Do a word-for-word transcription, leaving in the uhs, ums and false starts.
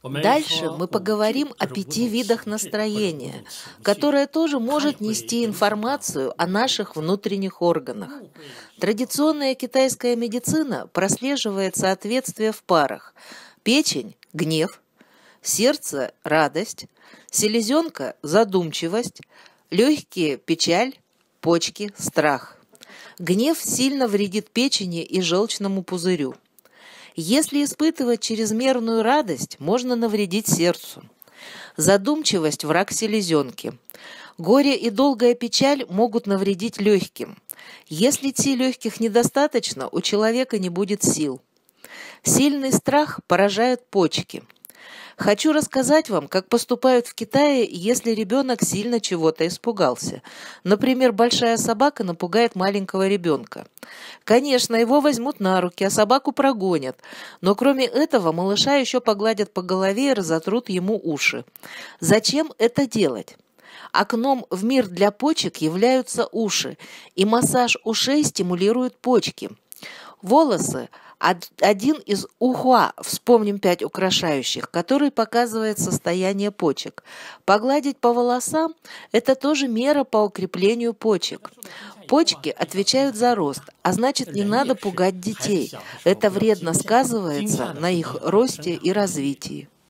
Дальше мы поговорим о пяти видах настроения, которое тоже может нести информацию о наших внутренних органах. Традиционная китайская медицина прослеживает соответствие в парах: печень – гнев, сердце – радость, селезенка – задумчивость, легкие – печаль, почки – страх. Гнев сильно вредит печени и желчному пузырю. Если испытывать чрезмерную радость, можно навредить сердцу. Задумчивость – враг селезенки. Горе и долгая печаль могут навредить легким. Если ти легких недостаточно, у человека не будет сил. Сильный страх поражает почки. Хочу рассказать вам, как поступают в Китае, если ребенок сильно чего-то испугался. Например, большая собака напугает маленького ребенка. Конечно, его возьмут на руки, а собаку прогонят. Но кроме этого, малыша еще погладят по голове и разотрут ему уши. Зачем это делать? Окном в мир для почек являются уши, и массаж ушей стимулирует почки. Волосы – один из ухуа, вспомним пять украшающих, который показывает состояние почек. Погладить по волосам – это тоже мера по укреплению почек. Почки отвечают за рост, а значит, не надо пугать детей. Это вредно сказывается на их росте и развитии.